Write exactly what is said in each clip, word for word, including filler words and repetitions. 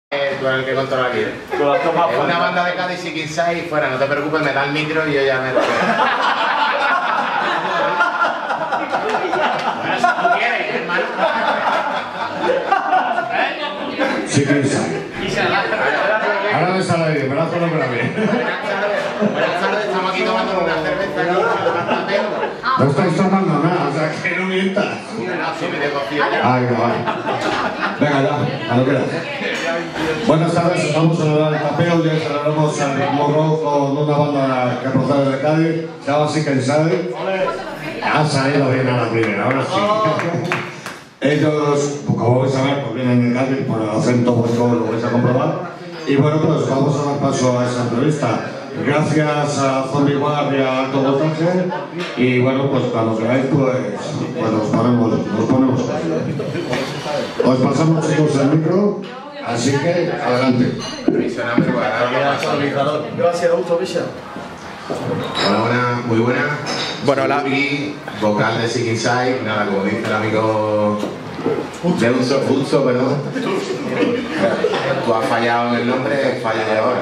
Tú eres el que controla aquí. Es una banda de Cádiz y Kinsai y fuera, no te preocupes, me da el micro y yo ya me lo veo. Bueno, si tú quieres, hermano. Sí, Kinsai. Ahora me sale bien, me la hago para bien. Buenas tardes, estamos aquí tomando una cerveza aquí. No estáis tomando nada, o sea que no mientas. No, sí me tengo fiebre. Ay, no, vale. Venga, ya, a lo que era. Buenas tardes, estamos en el Tapeo, hoy celebramos el Morro con una banda que procede de Cádiz, se llama Sí Kinsai. Ha salido bien a la primera, ahora sí. Ellos, como vais a ver, pues vienen de Cádiz, por el acento vuestro lo vais a comprobar. Y bueno, pues vamos a dar paso a esa entrevista. Gracias a Zombie War y a Alto Voltaje. Y bueno, pues cuando queráis, pues, pues nos ponemos, nos ponemos. Os pasamos, chicos, el micro. Así que, adelante. Gracias, Augusto Villa. Hola, buena, muy buena. Bueno, hola. Soy vocal de Sí Kinsai. Nada, como dice el amigo de Uso, Uso, perdón. Tú has fallado en el nombre, falla de ahora.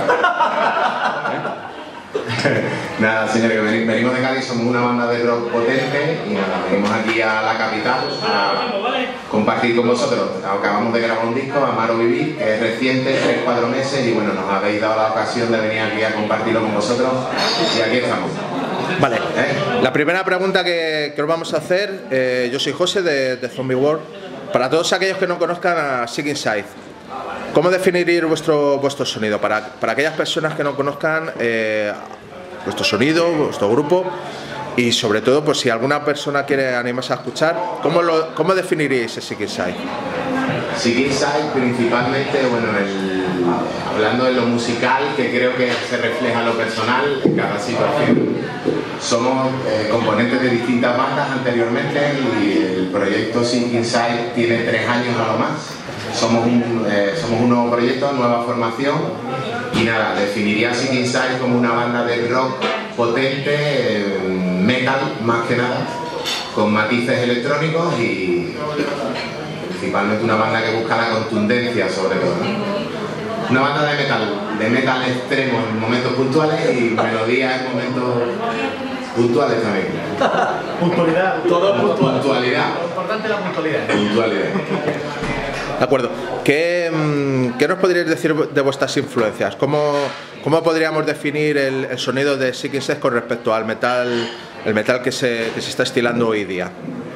Nada, señores, que venimos de Cádiz, somos una banda de rock potente y nada, venimos aquí a la capital a compartir con vosotros. Acabamos de grabar un disco, Amar o Vivir, que es reciente, tres cuatro meses, y bueno, nos habéis dado la ocasión de venir aquí a compartirlo con vosotros y aquí estamos. Vale, ¿Eh? La primera pregunta que, que os vamos a hacer, eh, yo soy José de, de Zombie World. Para todos aquellos que no conozcan a Sí Kinsai, ¿cómo definiríais vuestro, vuestro sonido? Para, para aquellas personas que no conozcan eh, vuestro sonido, vuestro grupo, y sobre todo, pues si alguna persona quiere animarse a escuchar, ¿cómo, lo, cómo definiríais Sí Kinsai? Sí Kinsai principalmente, bueno, el, hablando de lo musical, que creo que se refleja en lo personal en cada situación. Somos eh, componentes de distintas bandas anteriormente y el proyecto Sí Kinsai tiene tres años a lo más. Somos un, eh, somos un nuevo proyecto, nueva formación y nada, definiría Sí Kinsai como una banda de rock potente, eh, metal más que nada, con matices electrónicos y principalmente una banda que busca la contundencia sobre todo, ¿no? Una banda de metal, de metal extremo en momentos puntuales y melodía en momentos puntuales también. Puntualidad, todo puntual. Puntualidad. Lo importante es la puntualidad. Puntualidad. De acuerdo. ¿Qué, ¿Qué nos podríais decir de vuestras influencias? ¿Cómo, cómo podríamos definir el, el sonido de Sí Kinsai con respecto al metal, el metal que se, que se está estilando hoy día?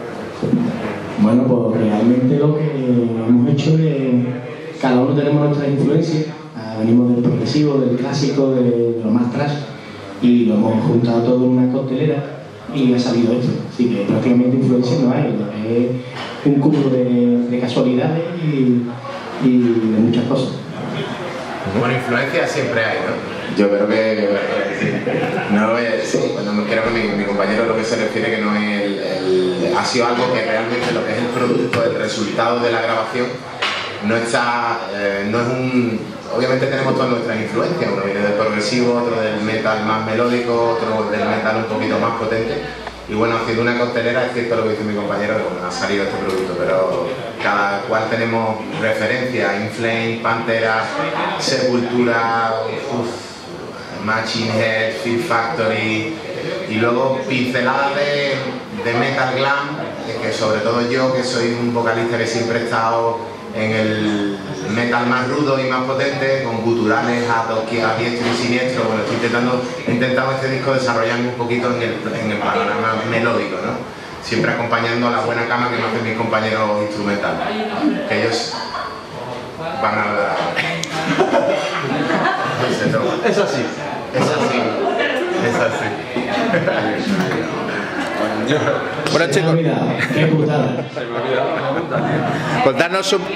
Bueno, pues realmente lo que hemos hecho es, cada uno tenemos nuestras influencias, venimos del progresivo, del clásico, de, de lo más trash, y lo hemos juntado todo en una coctelera y ha salido esto. Así que prácticamente influencias no hay, es un cúmulo de, de casualidades y, y de muchas cosas. Bueno, influencia siempre hay, ¿no? Yo creo que no es, sí, cuando creo que mi, mi compañero lo que se refiere que no es el, el, ha sido algo que realmente lo que es el producto, el resultado de la grabación no está, eh, no es un, obviamente tenemos todas nuestras influencias, uno viene del progresivo, otro del metal más melódico, otro del metal un poquito más potente. Y bueno, haciendo una coctelera, es cierto lo que dice mi compañero, que bueno, ha salido este producto, pero cada cual tenemos referencias, In Flames, Pantera, Sepultura, uf, Machine Head, Fear Factory, y luego pinceladas de, de metal glam, que sobre todo yo, que soy un vocalista que siempre he estado en el metal más rudo y más potente, con guturales a, a diestro y siniestro. Bueno, estoy intentando, intentando este disco desarrollarme un poquito en el, en el panorama melódico, ¿no? Siempre acompañando a la buena cama que me hacen mis compañeros instrumentales, que ellos van a hablar. Es así. Es así. Es así. Bueno, chicos, ¡Qué putada! contarnos un...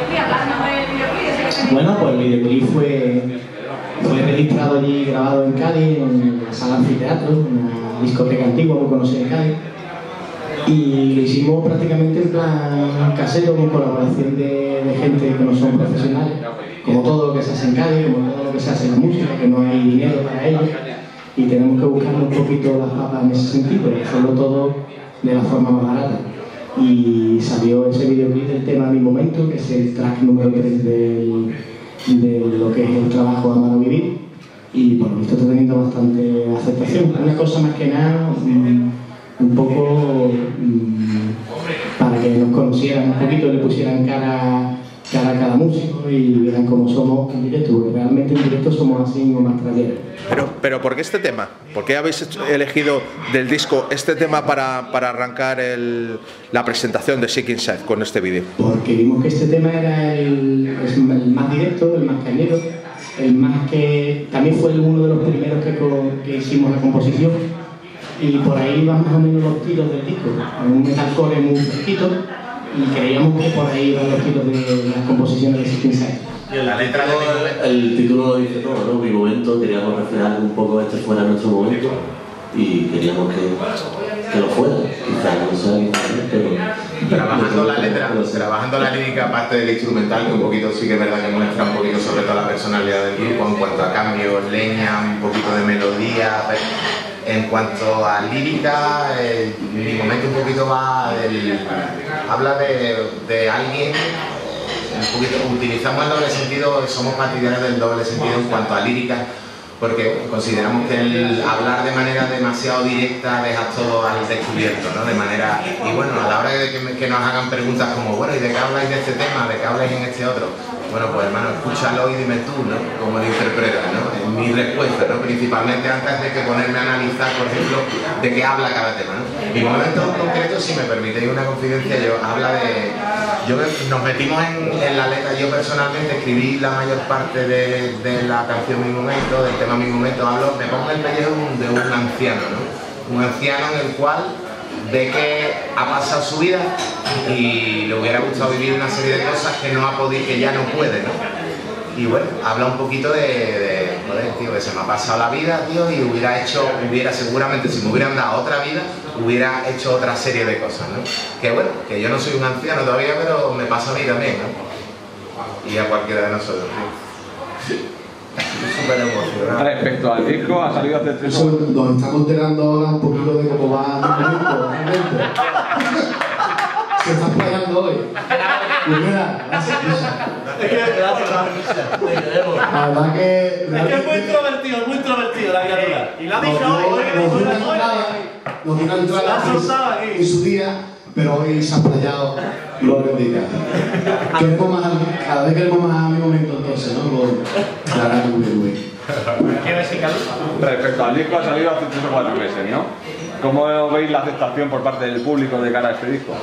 Bueno, pues el videoclip fue, fue registrado allí, grabado en Cádiz, en la Sala Anfiteatro, una discoteca antigua muy conocida en Cádiz. Y lo hicimos prácticamente en plan casero, con colaboración de, de gente que no son profesionales, como todo lo que se hace en Cádiz, como todo lo que se hace en la música, que no hay dinero para ello. Y tenemos que buscar un poquito las papas en ese sentido y hacerlo todo de la forma más barata. Y salió ese videoclip del tema Mi Momento, que es el track número tres del, de lo que es el trabajo Amar o Vivir, y por lo visto está teniendo bastante aceptación. Una cosa más que nada, un, un poco um, para que nos conocieran un poquito, le pusieran cara, cara a cada músico y vieran cómo somos en directo, porque realmente en directo somos así o más trayeros. Pero, pero ¿por qué este tema? ¿Por qué habéis elegido del disco este tema para, para arrancar el, la presentación de Sick Inside con este vídeo? Porque vimos que este tema era el, el más directo, el más cañero, el más que también fue uno de los primeros que, que hicimos la composición, y por ahí van más o menos los tiros del disco, un metalcore muy fresquito, y creíamos que por ahí van los tiros de las composiciones de Sick Inside. Y el, la letra de el título lo dice todo, ¿no? Mi momento, queríamos reflejar un poco este fuera nuestro momento y queríamos que, que lo fuera, quizás no sea, pero... Trabajando la letra, trabajando la lírica aparte del instrumental, que un poquito sí que es verdad que muestra un poquito sobre todo la personalidad del grupo en cuanto a cambios, leña, un poquito de melodía. En cuanto a lírica, eh, mi momento un poquito va del, habla de, de alguien. Un poquito, utilizamos el doble sentido, somos partidarios del doble sentido en cuanto a lírica, porque consideramos que el hablar de manera demasiado directa deja todo al descubierto, ¿no? De manera, y bueno, a la hora de que, que nos hagan preguntas como, bueno, ¿y de qué habláis de este tema? ¿De qué habláis en este otro? Bueno, pues hermano, escúchalo y dime tú, ¿no? Cómo lo interpretas, ¿no? Es mi respuesta, ¿no? Principalmente antes de que ponerme a analizar, por ejemplo, de qué habla cada tema, ¿no? Mi momento en concreto, si me permitéis una confidencia, yo habla de... Yo me, nos metimos en, en la letra, yo personalmente escribí la mayor parte de, de la canción Mi Momento, del tema Mi Momento, hablo, me pongo el pellejo de un anciano, ¿no? Un anciano en el cual ve que ha pasado su vida y le hubiera gustado vivir una serie de cosas que no ha podido, que ya no puede, ¿no? Y bueno, habla un poquito de, de joder, tío, que se me ha pasado la vida, tío, y hubiera hecho, hubiera seguramente, si me hubieran dado otra vida, hubiera hecho otra serie de cosas, ¿no? Que bueno, que yo no soy un anciano todavía, pero me pasa a mí también, ¿no? Y a cualquiera de nosotros, tío. Súper emocionado. Respecto al disco, ha salido hace tres Eso nos estamos enterando ahora un poquito de cómo va el momento, realmente. Se está playando hoy. Primera, gracias, Luisa. Es que gracias, La verdad que... es que es muy introvertido, muy introvertido la criatura. Y la ha dicho hoy, hoy que dijo la nueva. Nos dio una entrada en su día, pero hoy se ha playado, lo bendiga. Queremos más, cada vez queremos más a mi momento entonces, ¿no? Clara, Respecto al disco, ha salido hace tres o cuatro meses, ¿no? ¿Cómo veis la aceptación por parte del público de cara a este disco?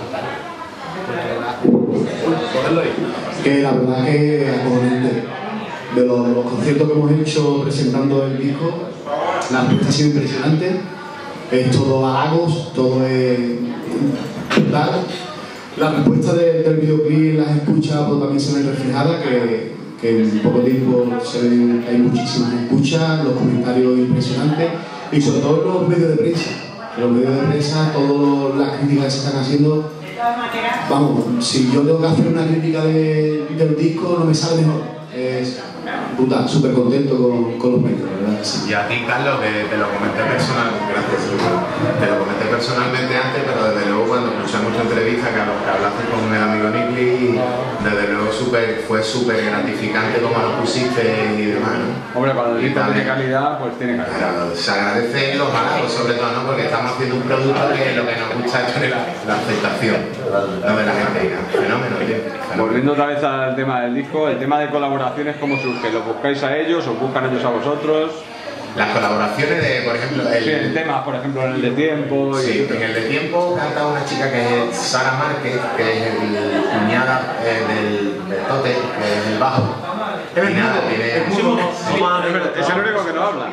Que la verdad que acojonante. De los, los conciertos que hemos hecho presentando el disco, la respuesta ha sido impresionante. Es todo halagos, todo es brutal. La respuesta de, del videoclip, las escuchas pues, también se ven reflejadas, que, que en poco tiempo se ven, hay muchísimas escuchas, los comentarios impresionantes y sobre todo los medios de prensa. Los medios de prensa, todas las críticas que se están haciendo, vamos, si yo tengo que hacer una crítica de, del disco no me sale mejor. Es brutal, súper contento con, con los medios, ¿verdad? Sí. Y a ti, Carlos, que te lo comenté personalmente, gracias, te lo comenté personalmente antes, pero desde luego cuando escuchamos tu entrevista, que, que hablaste con el amigo Nickly, desde luego super, fue súper gratificante como lo pusiste y demás, ¿no? Hombre, cuando el disco tiene calidad, pues tiene calidad. Claro, se agradece los halagos, sobre todo, ¿no? Porque estamos haciendo un producto que lo que nos gusta es la, la aceptación, no de la gente, ¿no? Fenómeno, tío. Volviendo otra vez al tema del disco, el tema de colaboraciones, ¿cómo surge? ¿Lo buscáis a ellos o buscan ellos a vosotros? Las colaboraciones de, por ejemplo, el, sí, el tema, por ejemplo, en el de Tiempo. Y sí, en el de Tiempo canta una chica que es Sara Márquez, que es el cuñada eh, del, del Tote, que es el bajo. Es el mismo, es el único que no habla.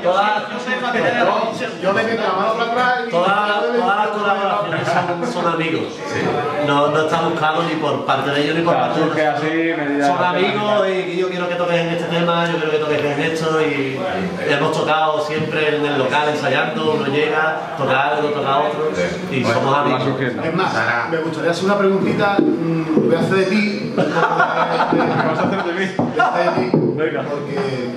Yo me meto la mano para atrás y todas las colaboraciones son, son amigos. Sí. No, no está buscado ni por parte de ellos ni por claro, parte de nosotros. Son amigos y yo quiero que toques en este tema, yo quiero que toques en esto y hemos tocado siempre en el local ensayando, uno llega, toca algo, toca otro y bueno, somos amigos. Es más, me gustaría hacer una preguntita, mmm, voy a hacer de ti. ¿Qué vas a hacer de mí? Voy a hacer de ti. Venga. Porque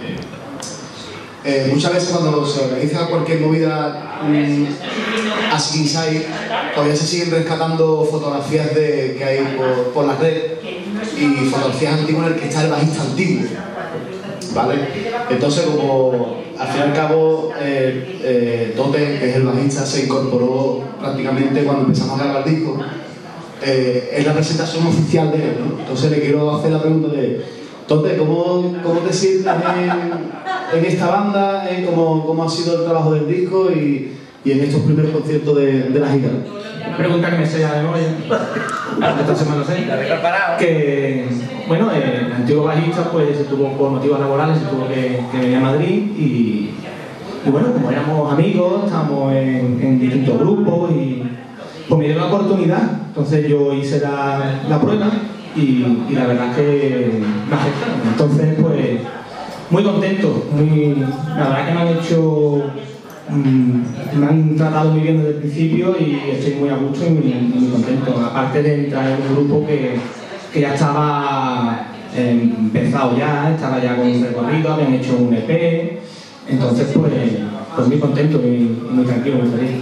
eh, muchas veces cuando se organiza cualquier movida mmm, así inside, todavía se siguen rescatando fotografías de, que hay por, por la red y fotografías antiguas en las que está el bajista antiguo. ¿vale? Entonces, como al fin y al cabo, eh, eh, Tote, que es el bajista, se incorporó prácticamente cuando empezamos a grabar el disco, eh, es la presentación oficial de él, ¿no? Entonces le quiero hacer la pregunta de Tote, ¿cómo, cómo te sientes en, en esta banda? ¿Eh? ¿Cómo, ¿Cómo ha sido el trabajo del disco y, y en estos primeros conciertos de, de la gira? Pregunta que me sé de memoria, esta semana sé, que, bueno, el antiguo bajista pues se tuvo por motivos laborales, se tuvo que, que venir a Madrid y, y bueno, como éramos amigos, estábamos en, en distintos grupos y pues me dio la oportunidad, entonces yo hice la, la prueba y, y la verdad es que me aceptaron, entonces pues muy contento, muy, la verdad que me han hecho... me han tratado muy bien desde el principio y estoy muy a gusto y muy, muy contento, aparte de entrar en un grupo que, que ya estaba eh, empezado ya, estaba ya con un recorrido, habían hecho un E P, entonces pues, pues muy contento y muy, muy tranquilo, muy feliz.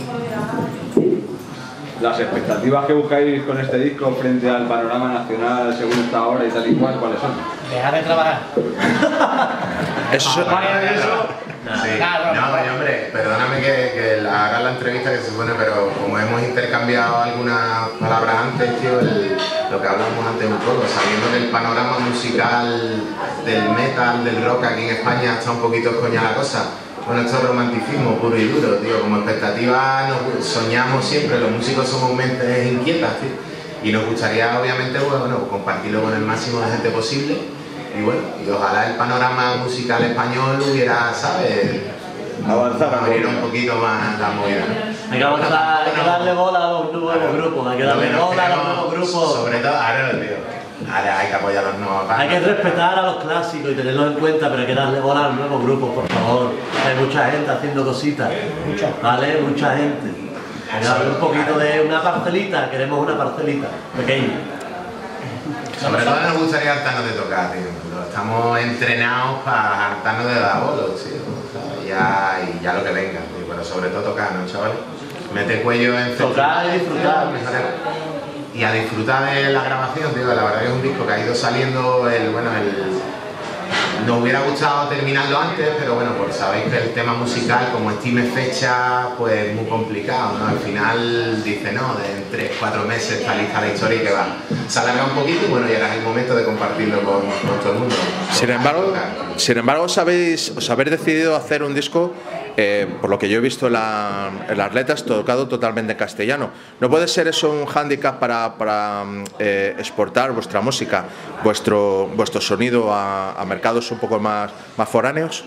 Las expectativas que buscáis con este disco frente al panorama nacional según esta ahora y tal y cual, ¿cuáles son? Dejar de trabajar. Eso es... Sí. No, no, hombre, perdóname que, que haga la entrevista que se supone, pero como hemos intercambiado algunas palabras antes, tío, el, lo que hablamos antes un poco, sabiendo que el panorama musical del metal, del rock aquí en España está un poquito coña la cosa. Bueno, esto es romanticismo puro y duro, tío, como expectativa nos soñamos siempre, los músicos somos mentes inquietas, tío, y nos gustaría obviamente, bueno, compartirlo con el máximo de gente posible. Y bueno, y ojalá el panorama musical español hubiera, ¿sabes? Avanzar, abrir un poquito más la movida. Hay que, avanzar, hay que darle bola a los nuevos claro. grupos, hay que darle bola a los nuevos grupos. Sobre todo, ahora, tío, ahora hay que apoyar a los nuevos panos. Hay que respetar a los clásicos y tenerlos en cuenta, pero hay que darle bola a los nuevos grupos, por favor. Hay mucha gente haciendo cositas, ¿vale? Mucha gente. Hay que darle un poquito de una parcelita, queremos una parcelita pequeña. Sobre todo nos gustaría hartarnos de tocar, tío. Estamos entrenados para hartarnos de dar bolos, tío. O sea, ya, y ya lo que venga, tío. Pero sobre todo tocar, ¿no, chaval? Mete cuello en tocar y disfrutar. Y a disfrutar de la grabación, tío. La verdad que es un disco que ha ido saliendo el, bueno, el... Nos hubiera gustado terminarlo antes, pero bueno, pues sabéis que el tema musical, como estime fecha, pues es muy complicado, ¿no? Al final dice, no, de en tres, cuatro meses está lista la historia y que va. Se alarga un poquito y bueno, ya era el momento de compartirlo con, con todo el mundo. Sin embargo, sin embargo sabéis, os habéis decidido hacer un disco, eh, por lo que yo he visto en, la, en las letras, tocado totalmente en castellano. ¿No puede ser eso un hándicap para, para eh, exportar vuestra música, vuestro, vuestro sonido a, a mercados un poco más, más foráneos?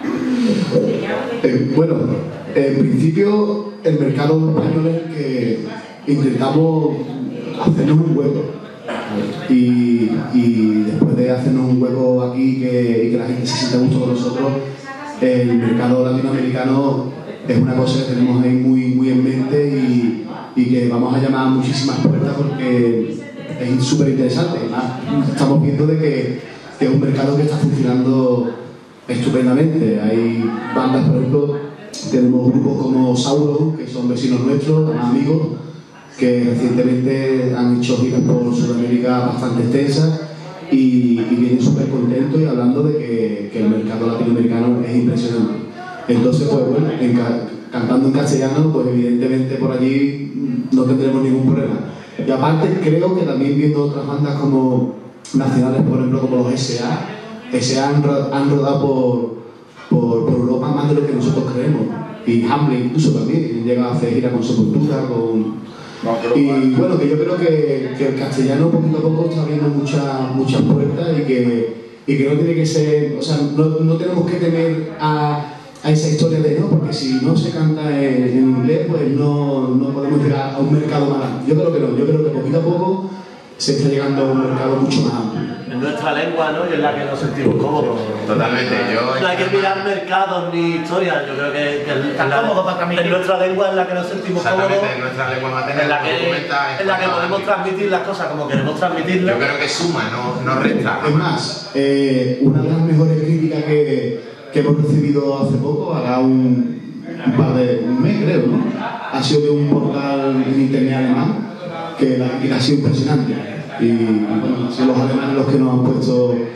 Eh, bueno, en principio el mercado español es el que intentamos hacernos un hueco y, y después de hacernos un hueco aquí que, y que la gente se sienta a gusto con nosotros, el mercado latinoamericano es una cosa que tenemos ahí muy, muy en mente y, y que vamos a llamar a muchísimas puertas porque es súper interesante. Estamos viendo de que, que es un mercado que está funcionando estupendamente. Hay bandas, por ejemplo, tenemos grupos como Sauron, que son vecinos nuestros, amigos, que recientemente han hecho giras por Sudamérica bastante extensas y, y vienen súper contentos y hablando de que, que el mercado latinoamericano es impresionante. Entonces, pues bueno, en ca cantando en castellano, pues evidentemente por allí no tendremos ningún problema. Y aparte creo que también viendo otras bandas como nacionales, por ejemplo, como los S A, S A han, ro han rodado por, por, por Europa más de lo que nosotros creemos. Y Hamlet incluso también, llega a hacer gira con Sepultura, con... Y bueno, que yo creo que, que el castellano poquito a poco está abriendo muchas muchas puertas y que, y que no tiene que ser, o sea, no, no tenemos que temer a, a esa historia de no, porque si no se canta en, en inglés, pues no, no podemos llegar a un mercado más amplio. Yo creo que no, yo creo que poquito a poco se está llegando a un mercado mucho más amplio. En nuestra lengua, ¿no? Y en la que nos sentimos cómodos. Totalmente, yo... No hay que mirar mercados ni historias, yo creo que, que el, en, la, en nuestra lengua en la que nos sentimos cómodos. En nuestra lengua materna, en la que, en la que podemos transmitir las cosas como queremos transmitirlas. Yo creo que suma, no, no resta. Es más, eh, una de las mejores críticas que, que hemos recibido hace poco, hará un, un par de un mes creo, ¿no? Ha sido de un portal en internet alemán que la crítica ha sido impresionante. Y bueno, han sido los alemanes los que nos han puesto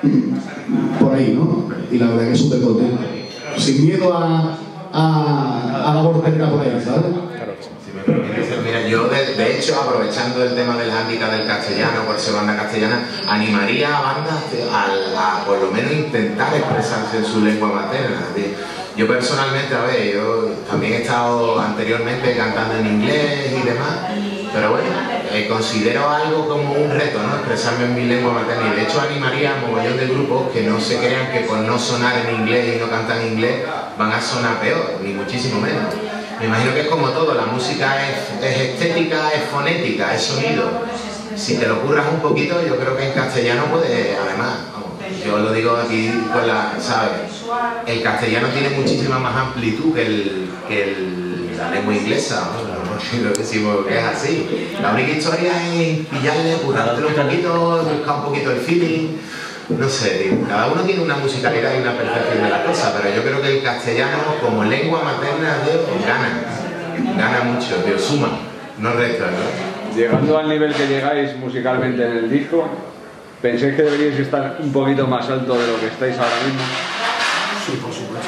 por ahí, ¿no? Y la verdad que súper contento. Sin miedo a, a, a la voltereta por ahí, ¿sabes? Mira, yo de, de hecho, aprovechando el tema del hándicap del castellano, por ser banda castellana, animaría a bandas a, a por lo menos intentar expresarse en su lengua materna. Yo personalmente, a ver, yo también he estado anteriormente cantando en inglés y demás, pero bueno, eh, considero algo como un reto, ¿no? Expresarme en mi lengua materna, y de hecho animaría a un mogollón de grupos que no se crean que por no sonar en inglés y no cantar en inglés van a sonar peor, ni muchísimo menos. Me imagino que es como todo, la música es, es estética, es fonética, es sonido. Si te lo curras un poquito, yo creo que en castellano puede, además, yo lo digo aquí con la, ¿sabes? El castellano tiene muchísima más amplitud que, el, que el, la lengua inglesa, ¿no? Lo decimos que es así. La única historia es pillarle, curártelo un poquito, buscar un poquito el feeling. No sé, tío. Cada uno tiene una musicalidad y una percepción de la cosa, pero yo creo que el castellano como lengua materna, tío, gana. Gana mucho, tío, suma, no resta, ¿no? Llegando al nivel que llegáis musicalmente en el disco, ¿pensáis que deberíais estar un poquito más alto de lo que estáis ahora mismo? Sí, por supuesto.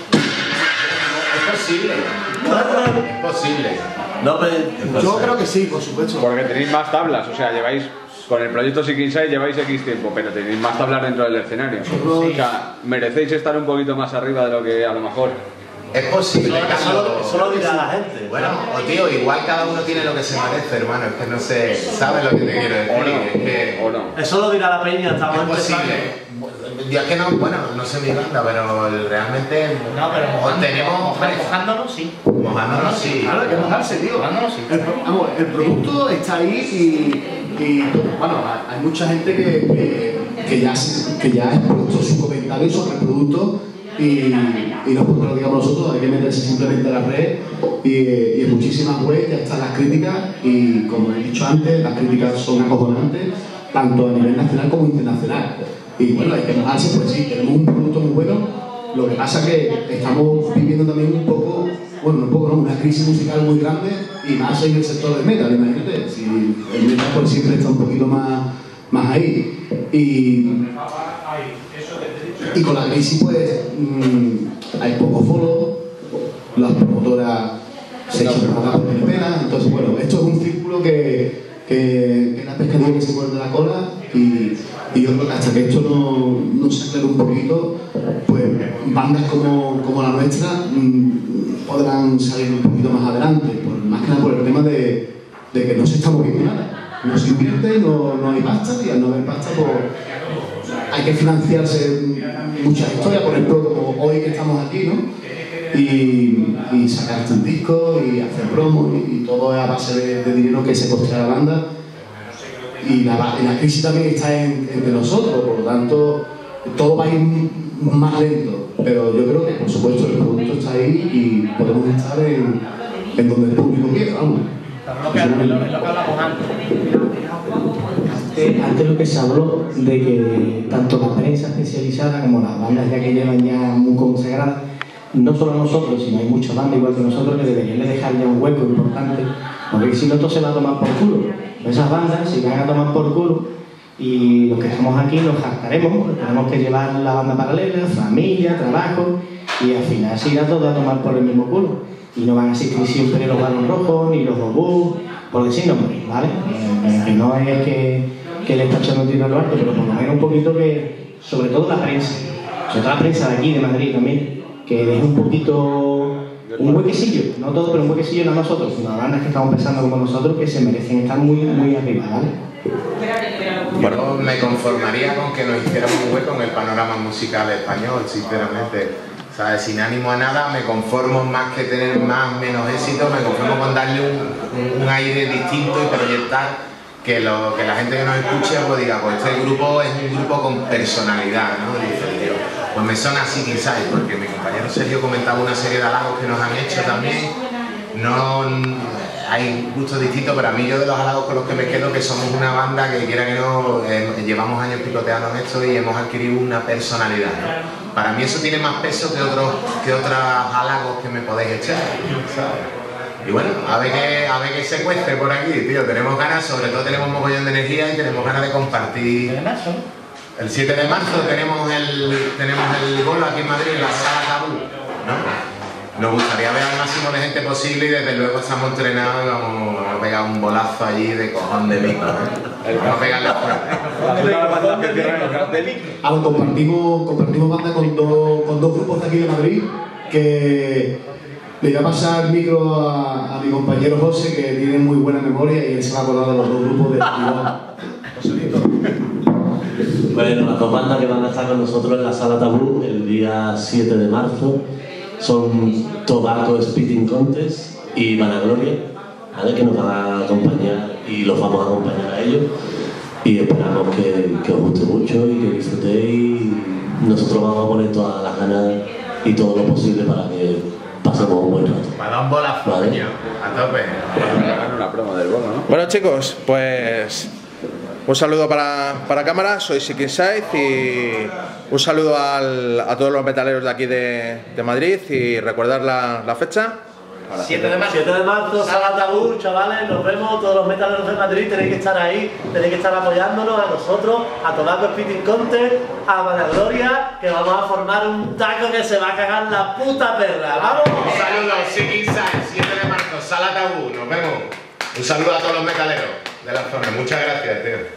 Es posible. Es posible. No, pero yo creo que sí, por supuesto. Porque tenéis más tablas, o sea, lleváis... Con el proyecto Seeking Sight lleváis X tiempo, pero tenéis más tablas dentro del escenario. O sea, merecéis estar un poquito más arriba de lo que a lo mejor... Es posible, eso, lo, eso lo dirá la gente. Bueno, o tío, igual cada uno tiene lo que se merece, hermano. Es que no sé, ¿sabes lo que te quiero decir? O no, es que o no. Eso lo dirá la peña, estamos es posible. Yo es que no, bueno, no sé mi banda, pero realmente no, pero mojando, tenemos... mojándonos sí. Mojándonos sí. Claro, hay que mojarse, tío. Mojándonos sí. El, vamos, el producto está ahí y, y bueno, hay mucha gente que, que, que, ya, que ya ha expuesto su comentario sobre el producto y, y no es porque lo digamos nosotros, hay que meterse simplemente en la red y, y en muchísimas webs ya están las críticas y como he dicho antes, las críticas son acojonantes tanto a nivel nacional como internacional. Y bueno, hay que mojarse, pues sí, tenemos un producto muy bueno, lo que pasa es que estamos viviendo también un poco, bueno, un poco no, una crisis musical muy grande y más en el sector del metal, imagínate, si el metal pues siempre está un poquito más, más ahí. Y, y con la crisis pues mmm, hay poco follow, las promotoras se echan para abajo de pena, entonces bueno, esto es un círculo que, que, que es la pescadilla que se muerde la cola y, y yo creo que hasta que esto no, no se aclare un poquito, pues bandas como, como la nuestra mmm, podrán salir un poquito más adelante, por, más que nada por el tema de, de que no se está moviendo nada, no se invierte, no, no hay pasta y al no haber pasta pues hay que financiarse muchas historias, por ejemplo como hoy que estamos aquí, ¿no? Y, y sacarte un disco y hacer promo y, y todo es a base de, de dinero que se costea la banda y la, la crisis también está en, entre nosotros, por lo tanto todo va a ir más lento, pero yo creo que por supuesto el producto está ahí y podemos estar en, en donde el público quiera, vamos. Lo que, lo, lo que hablamos antes. Antes, antes lo que se habló de que tanto la prensa especializada como las bandas ya que llevan ya muy consagradas, no solo nosotros, sino hay muchas bandas igual que nosotros que deberían de dejar ya un hueco importante, porque si no todo se va a tomar por culo. Esas bandas se van a tomar por culo y los que estamos aquí nos jactaremos, porque tenemos que llevar la banda paralela, familia, trabajo y al final se irá todo a tomar por el mismo culo. Y no van a asistir siempre los Balón Rojos ni los Obús, por decir nombres, ¿vale? Eh, que no es que, que le está echando un tiro al alto, pero por lo menos un poquito que, sobre todo la prensa, sobre todo la prensa de aquí, de Madrid también, que deje un poquito, un huequecillo, no todo, pero un huequecillo no a nosotros, sino a bandas que estamos pensando como nosotros que se merecen estar muy, muy arriba, ¿vale? Bueno, me conformaría con que nos hiciéramos un hueco en el panorama musical español, sinceramente. ¿Sabes? Sin ánimo a nada, me conformo más que tener más menos éxito, me conformo con darle un, un aire distinto y proyectar que, lo, que la gente que nos escuche pues diga, pues este grupo es un grupo con personalidad, ¿no? Dice, tío, pues me suena así quizás, porque mi compañero Sergio comentaba una serie de halagos que nos han hecho también. No hay gustos distintos, pero a mí yo de los halagos con los que me quedo que somos una banda que quiera que no, eh, llevamos años picoteando en esto y hemos adquirido una personalidad, ¿no? Para mí eso tiene más peso que otros que otros halagos que me podéis echar, ¿sabes? Y bueno, a ver qué a ver qué se cuece por aquí, tío. Tenemos ganas, sobre todo tenemos un mogollón de energía y tenemos ganas de compartir El siete de marzo tenemos el, tenemos el bolo aquí en Madrid, en la Sala Tabú, ¿no? Nos gustaría ver al máximo de gente posible y desde luego estamos entrenados y vamos a pegar un bolazo allí de cojón de micro, ¿eh? Vamos a pegarle fuerte. Ahora compartimos, compartimos banda con, dos, con dos grupos de aquí de Madrid que le voy a pasar el micro a, a mi compañero José, que tiene muy buena memoria y él se va a acordar de los dos grupos de Bueno, las dos bandas que van a estar con nosotros en la Sala Tabú el día siete de marzo son Tobacco Spitting Contest y Vanagloria, ¿vale? Que nos van a acompañar y los vamos a acompañar a ellos y esperamos que, que os guste mucho y que disfrutéis y nosotros vamos a poner todas las ganas y todo lo posible para que pasemos un buen rato. Para dar un bolazo, ¿vale? Coño, a tope. Una promo del bolo, ¿no? Bueno chicos, pues un saludo para, para cámara, soy Sick Inside y un saludo al, a todos los metaleros de aquí de, de Madrid y recordar la, la fecha. siete de marzo. siete de marzo, Sala Tabú, chavales, nos vemos, todos los metaleros de Madrid tenéis que estar ahí, tenéis que estar apoyándonos a nosotros, a Tobacco Spitting Contest, a Vanagloria, que vamos a formar un taco que se va a cagar la puta perra, ¡vamos! Un saludo, Sick Inside, siete de marzo, Sala Tabú, nos vemos. Un saludo a todos los metaleros de la zona, muchas gracias, tío.